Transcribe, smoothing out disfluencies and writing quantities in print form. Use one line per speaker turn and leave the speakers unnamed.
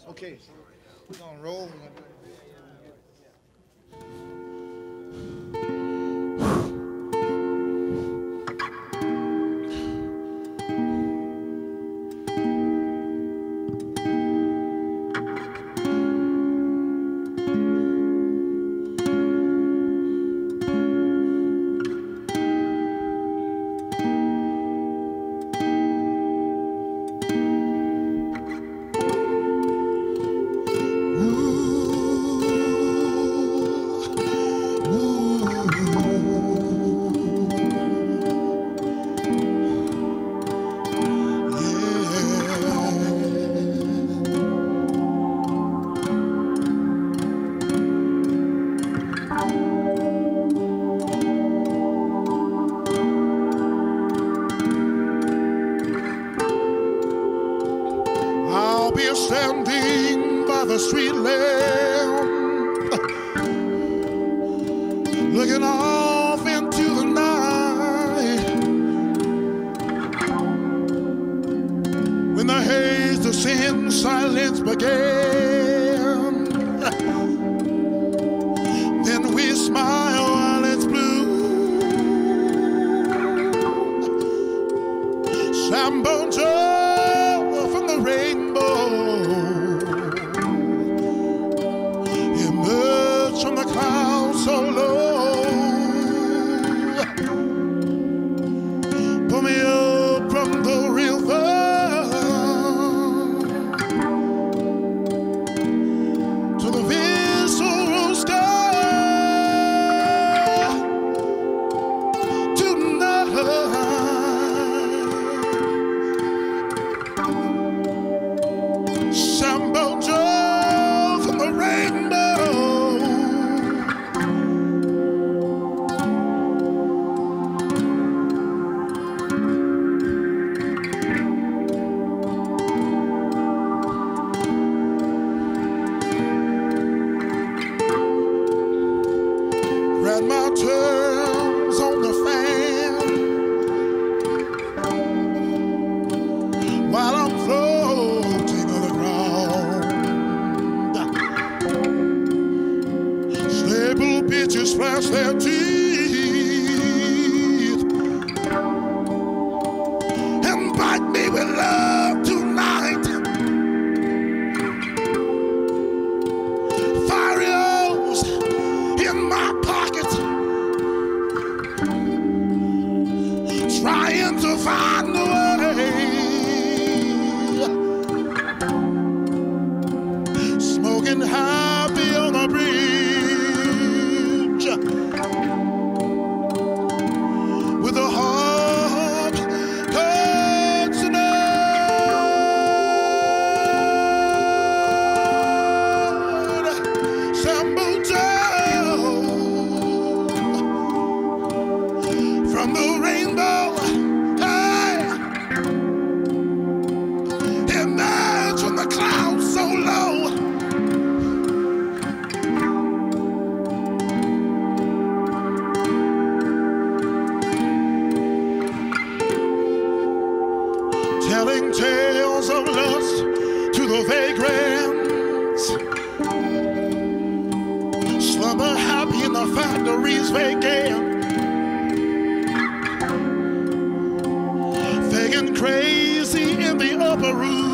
Okay, we're gonna roll. Standing by the street lamp, looking off into the night. When the haze of sin silence began, then we smile while it's blue. Sambo Joe from the rainbow emerged from the clouds so low. Pull me up from the river to the visceral sky tonight. Sambo Joe from the rainbow. Read my terms on the fan while I'm floating on the ground. Stable bitches flash their teeth and bite me with love tonight. Farios in my pocket, trying to find a way. Smoking happy on the bridge with a heart cold tonight. Sambo Joe from the rainbow, hey, emerged from the clouds so low. Telling tales of lust to the vagrants, slumber happy in the factories vacant, faking crazy in the upper room.